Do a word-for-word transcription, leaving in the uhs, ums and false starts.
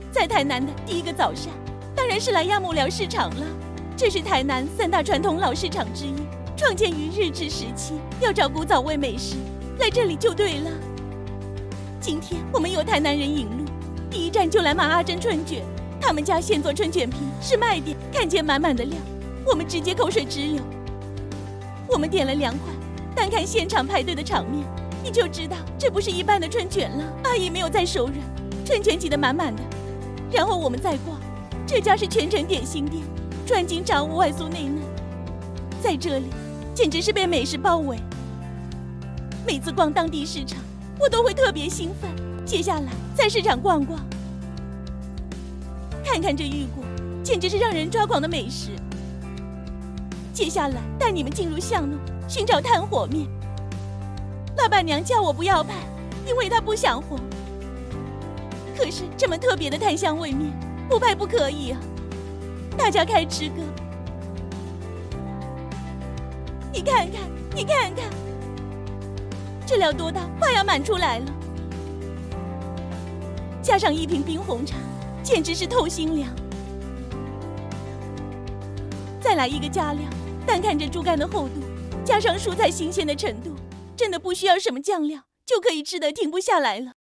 在台南的第一个早上，当然是来亚木寮市场了。这是台南三大传统老市场之一，创建于日治时期，要找古早味美食，来这里就对了。今天我们由台南人引路，第一站就来马阿珍春卷，他们家现做春卷皮是卖点，看见满满的料，我们直接口水直流。我们点了两款，单看现场排队的场面，你就知道这不是一般的春卷了。阿姨没有再手软，春卷挤得满满的。然后我们再逛，这家是全城点心店，专精炸物外酥内嫩，在这里简直是被美食包围。每次逛当地市场，我都会特别兴奋。接下来在市场逛逛，看看这芋果，简直是让人抓狂的美食。接下来带你们进入巷弄，寻找炭火面。老板娘叫我不要拍，因为她不想红。可是这么特别的炭香味面，不拍不可以啊！大家开吃歌，你看看，你看看，这料多到快要满出来了，加上一瓶冰红茶，简直是透心凉。再来一个加料，单看这猪肝的厚度，加上蔬菜新鲜的程度，真的不需要什么酱料就可以吃得停不下来了。